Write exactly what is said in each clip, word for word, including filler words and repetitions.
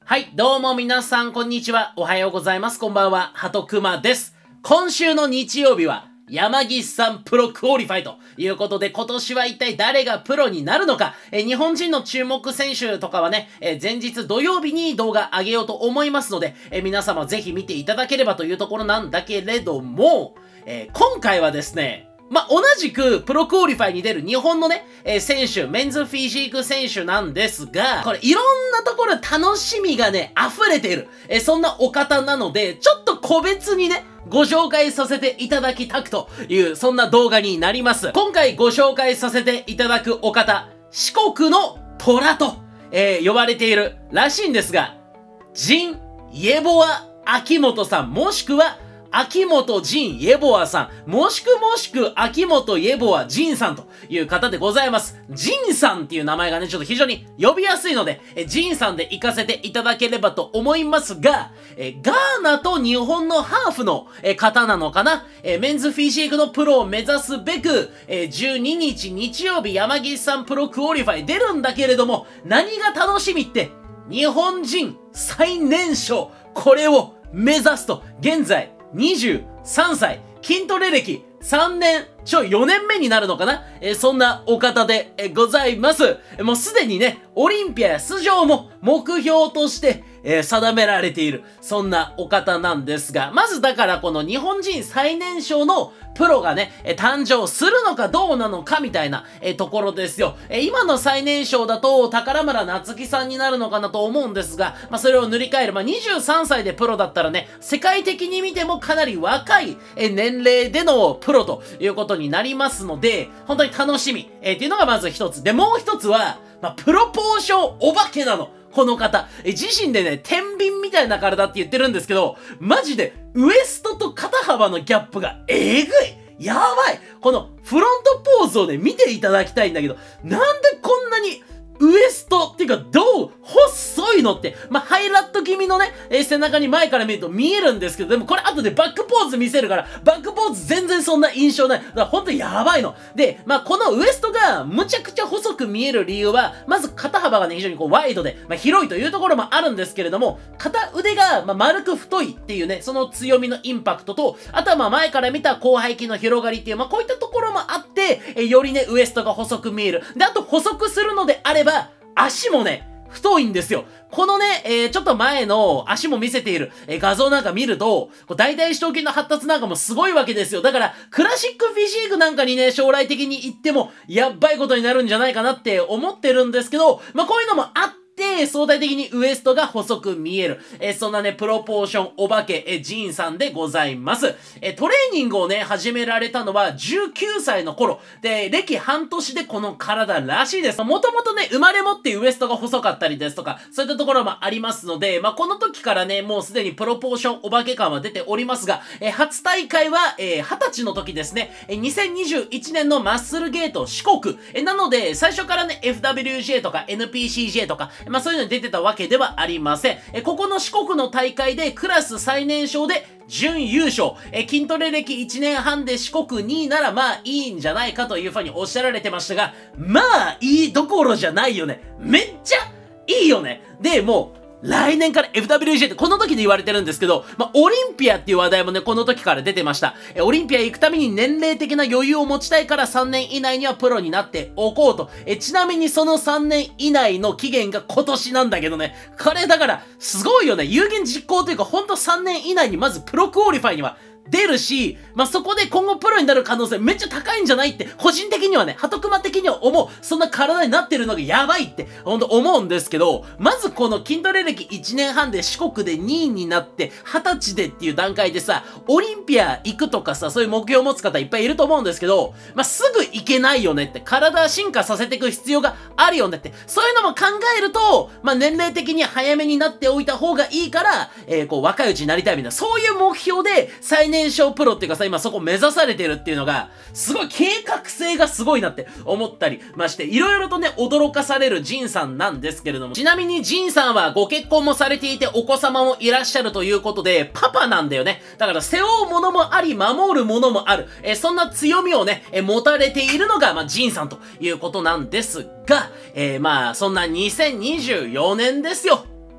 はい、どうも皆さん、こんにちは。おはようございます。こんばんは。ハトクマです。今週の日曜日は、山岸さんプロクオリファイということで、今年は一体誰がプロになるのか、え日本人の注目選手とかはね、え前日土曜日に動画上げようと思いますので、え皆様ぜひ見ていただければというところなんだけれども、え今回はですね、まあ、同じくプロクオリファイに出る日本のね、えー、選手、メンズフィジーク選手なんですが、これいろんなところ楽しみがね、溢れている、えー、そんなお方なので、ちょっと個別にね、ご紹介させていただきたくという、そんな動画になります。今回ご紹介させていただくお方、四国の虎と、えー、呼ばれているらしいんですが、ジン・イェボア・秋元さん、もしくは、秋元ジン・イェボアさん、もしくもしく秋元イェボアジンさんという方でございます。ジンさんっていう名前がね、ちょっと非常に呼びやすいので、えジンさんで行かせていただければと思いますが、えガーナと日本のハーフのえ方なのかな、えメンズフィジークのプロを目指すべく、えじゅうににち日曜日山岸さんプロクオリファイ出るんだけれども、何が楽しみって、日本人最年少、これを目指すと、現在、にじゅうさんさい、筋トレ歴さんねんちょいよねんめになるのかな、えー、そんなお方で、えー、ございます。もうすでにね、オリンピア出場も目標として、えー、定められている、そんなお方なんですが、まずだからこの日本人最年少のプロがね、えー、誕生するのかどうなのかみたいな、えー、ところですよ。えー、今の最年少だと宝村夏樹さんになるのかなと思うんですが、まあそれを塗り替える、まあにじゅうさんさいでプロだったらね、世界的に見てもかなり若い、えー、年齢でのプロということになりますので、本当に楽しみ、えー、っていうのがまず一つ。で、もう一つは、まあ、プロポーションお化けなの。この方。え、自身でね、天秤みたいな体って言ってるんですけど、マジで、ウエストと肩幅のギャップがえぐいやばいこのフロントポーズをね、見ていただきたいんだけど、なんでこんなに、ウエストっていうか、どう細いのって、まあ、ハイラット気味のね、えー、背中に前から見ると見えるんですけど、でもこれ後でバックポーズ見せるから、バックポーズ全然そんな印象ない。だからほんとやばいの。で、まあ、このウエストがむちゃくちゃ細く見える理由は、まず肩幅がね、非常にこうワイドで、まあ、広いというところもあるんですけれども、片腕が、まあ、丸く太いっていうね、その強みのインパクトと、あとはまあ、前から見た広背筋の広がりっていう、まあ、こういったところもあって、えー、よりね、ウエストが細く見える。で、あと細くするのであれば、足もね、太いんですよ。このね、えー、ちょっと前の足も見せている、えー、画像なんか見ると、大腿四頭筋の発達なんかもすごいわけですよ。だから、クラシックフィジークなんかにね、将来的に行っても、やっばいことになるんじゃないかなって思ってるんですけど、まあ、こういうのもあって、で、相対的にウエストが細く見える。えー、そんなね、プロポーションお化け、えー、ジンさんでございます。えー、トレーニングをね、始められたのはじゅうきゅうさいの頃。で、歴半年でこの体らしいです。もともとね、生まれ持ってウエストが細かったりですとか、そういったところもありますので、まあ、この時からね、もうすでにプロポーションお化け感は出ておりますが、えー、初大会は、えー、はたちの時ですね、えー、にせんにじゅういちねんのマッスルゲート四国。えー、なので、最初からね、エフダブリュージェー とか エヌピーシージェー とか、まあそういうのに出てたわけではありません。え、ここの四国の大会でクラス最年少で準優勝。え、筋トレ歴いちねんはんで四国にいならまあいいんじゃないかというふうにおっしゃられてましたが、まあいいどころじゃないよね。めっちゃいいよね。で、もう、来年から エフダブリュージェー ってこの時で言われてるんですけど、まあ、オリンピアっていう話題もね、この時から出てました。え、オリンピア行くために年齢的な余裕を持ちたいからさんねん以内にはプロになっておこうと。え、ちなみにそのさんねん以内の期限が今年なんだけどね。これだから、すごいよね。有言実行というか、ほんとさんねん以内にまずプロクオリファイには出るし、まあ、そこで今後プロになる可能性めっちゃ高いんじゃないって、個人的にはね、ハトクマ的には思う。そんな体になってるのがやばいって、ほんと思うんですけど、まずこの筋トレ歴いちねんはんで四国でにいになって、はたちでっていう段階でさ、オリンピア行くとかさ、そういう目標を持つ方いっぱいいると思うんですけど、まあ、すぐ行けないよねって、体進化させていく必要があるよねって、そういうのも考えると、まあ、年齢的に早めになっておいた方がいいから、えー、こう、若いうちになりたいみたいな、そういう目標で、最年少プロっていうかさ、今そこ目指されてるっていうのが、すごい計画性がすごいなって思ったりまして、いろいろとね、驚かされるジンさんなんですけれども、ちなみにジンさんはご結婚もされていて、お子様もいらっしゃるということで、パパなんだよね。だから背負うものもあり、守るものもある。えー、そんな強みをね、えー、持たれているのが、まあ、ジンさんということなんですが、えー、まあ、そんなにせんにじゅうよねんですよ。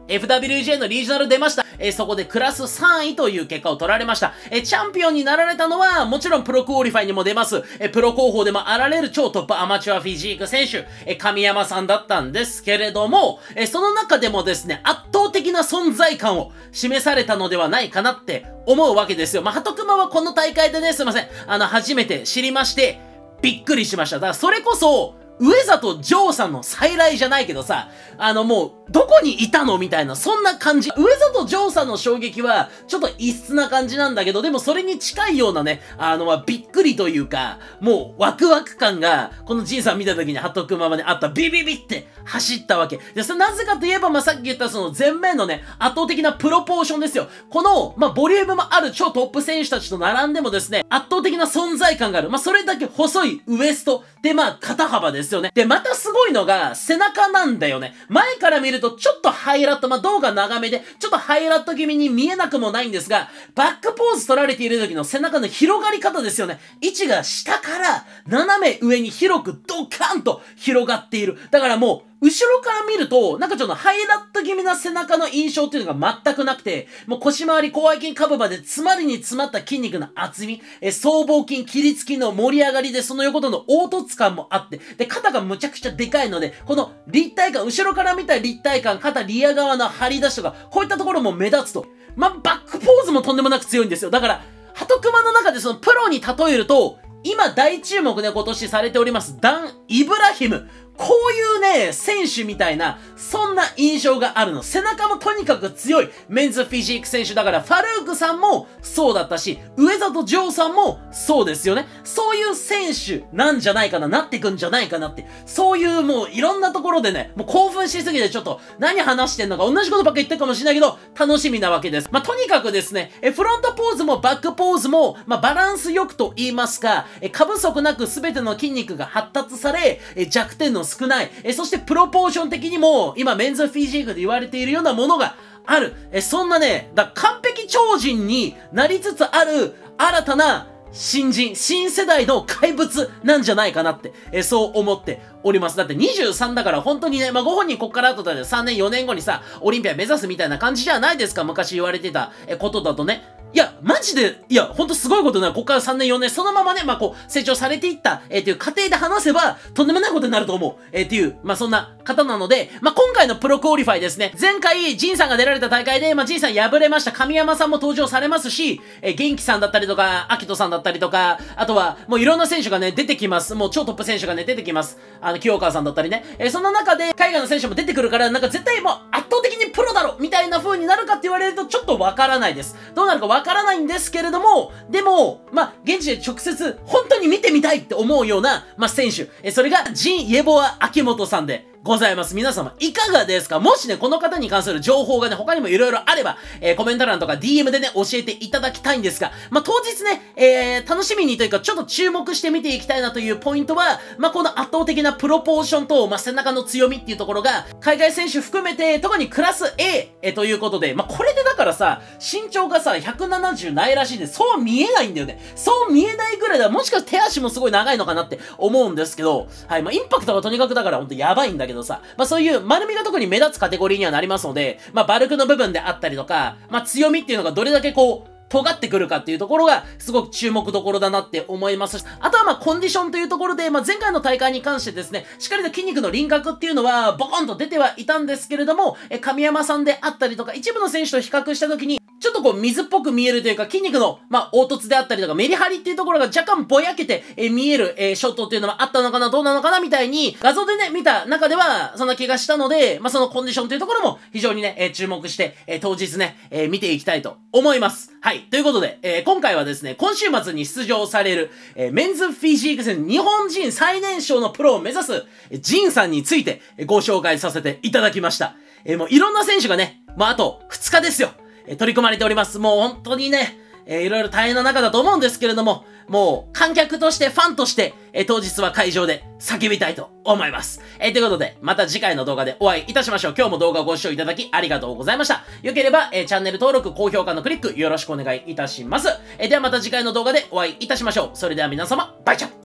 エフダブリュージェー のリージョナル出ました。えー、そこでクラスさんいという結果を取られました。えー、チャンピオンになられたのは、もちろんプロクオリファイにも出ます、えー、プロ候補でもあられる超トップアマチュアフィジーク選手、えー、神山さんだったんですけれども、えー、その中でもですね、圧倒的な存在感を示されたのではないかなって思うわけですよ。まあ、ハトクマはこの大会でね、すいません、あの、初めて知りまして、びっくりしました。だからそれこそ、上里城さんの再来じゃないけどさ、あのもう、どこにいたのみたいな、そんな感じ。上里城さんの衝撃は、ちょっと異質な感じなんだけど、でもそれに近いようなね、あの、まあ、びっくりというか、もう、ワクワク感が、このジンさん見た時にハトクマまであった、ビビビって走ったわけ。で、それなぜかといえば、まあ、さっき言ったその前面のね、圧倒的なプロポーションですよ。この、まあ、ボリュームもある超トップ選手たちと並んでもですね、圧倒的な存在感がある。まあ、それだけ細いウエスト。で、まあ、肩幅ですよね。で、またすごいのが、背中なんだよね。前から見ると、ちょっとハイラット、まあ、動画長めで、ちょっとハイラット気味に見えなくもないんですが、バックポーズ取られている時の背中の広がり方ですよね。位置が下から斜め上に広くドカンと広がっている。だからもう、後ろから見ると、なんかちょっとハイラット気味な背中の印象っていうのが全くなくて、もう腰回り、広背筋下部まで詰まりに詰まった筋肉の厚み、え、僧帽筋、起立筋の盛り上がりで、その横との凹凸感もあって、で、肩がむちゃくちゃでかいので、この立体感、後ろから見た立体感、肩リア側の張り出しとか、こういったところも目立つと。まあ、バックポーズもとんでもなく強いんですよ。だから、ハトクマの中でそのプロに例えると、今大注目ね、今年されております、ダン・イブラヒム。こういうね、選手みたいな、そんな印象があるの。背中もとにかく強いメンズフィジーク選手だから、ファルークさんもそうだったし、上里城さんもそうですよね。そういう選手なんじゃないかな、なってくんじゃないかなって。そういうもういろんなところでね、もう興奮しすぎてちょっと何話してんのか同じことばっか言ってるかもしれないけど、楽しみなわけです。まあ、とにかくですね、え、フロントポーズもバックポーズも、まあ、バランスよくと言いますか、え、過不足なく全ての筋肉が発達され、え、弱点の少ない。え、そしてプロポーション的にも、今メンズフィジークで言われているようなものがある。え、そんなね、だ完璧超人になりつつある新たな新人、新世代の怪物なんじゃないかなって、え、そう思っております。だってにじゅうさんだから本当にね、まあ、ご本人こっから後でさんねんよねんごにさ、オリンピア目指すみたいな感じじゃないですか。昔言われてたことだとね。いや、マジで、いや、ほんとすごいことになる。こっからさんねんよねん、そのままね、まあ、こう、成長されていった、えー、っていう過程で話せば、とんでもないことになると思う。えー、っていう、まあ、そんな方なので、まあ、今回のプロクオリファイですね。前回、ジンさんが出られた大会で、まあ、ジンさん敗れました。神山さんも登場されますし、えー、元気さんだったりとか、アキトさんだったりとか、あとは、もういろんな選手がね、出てきます。もう超トップ選手がね、出てきます。あの、清川さんだったりね。えー、その中で、海外の選手も出てくるから、なんか絶対もう圧倒的にプロだろみたいな風になるかって言われると、ちょっとわからないです。どうなるかわからないんですけれども、でも、まあ、現地で直接、本当に見てみたいって思うような、まあ、選手。え、それが、ジン・イェボア・秋元さんで、ございます。皆様、いかがですか？もしね、この方に関する情報がね、他にもいろいろあれば、えー、コメント欄とか ディーエム でね、教えていただきたいんですが、まあ、当日ね、えー、楽しみにというか、ちょっと注目して見ていきたいなというポイントは、まあ、この圧倒的なプロポーションと、まあ、背中の強みっていうところが、海外選手含めて、特にクラス A、えー、ということで、まあ、これでだからさ、身長がさ、ひゃくななじゅうないらしいんで、そう見えないんだよね。そう見えないぐらいだ。もしかして手足もすごい長いのかなって思うんですけど、はい、まあ、インパクトがとにかくだからほんとやばいんだけどさ、まあ、そういう丸みが特に目立つカテゴリーにはなりますので、まあ、バルクの部分であったりとか、まあ、強みっていうのがどれだけこう、尖ってくるかっていうところが、すごく注目どころだなって思いますし、あとはまあ、コンディションというところで、まあ、前回の大会に関してですね、しっかりと筋肉の輪郭っていうのは、ボコンと出てはいたんですけれども、え、神山さんであったりとか、一部の選手と比較したときに、ちょっとこう水っぽく見えるというか筋肉の、まあ、凹凸であったりとかメリハリっていうところが若干ぼやけて、えー、見える、えー、ショットっていうのはあったのかなどうなのかなみたいに画像でね、見た中ではそんな気がしたので、まあ、そのコンディションというところも非常にね、えー、注目して、えー、当日ね、えー、見ていきたいと思います。はい。ということで、えー、今回はですね、今週末に出場される、えー、メンズフィジーク戦日本人最年少のプロを目指す、えー、ジンさんについて、えー、ご紹介させていただきました。えー、もういろんな選手がね、まあ、あとふつかですよ。取り組まれております。もう本当にね、えー、いろいろ大変な中だと思うんですけれども、もう観客としてファンとして、えー、当日は会場で叫びたいと思います。えー、ということで、また次回の動画でお会いいたしましょう。今日も動画をご視聴いただきありがとうございました。よければ、えー、チャンネル登録、高評価のクリックよろしくお願いいたします。えー、ではまた次回の動画でお会いいたしましょう。それでは皆様、バイチャン。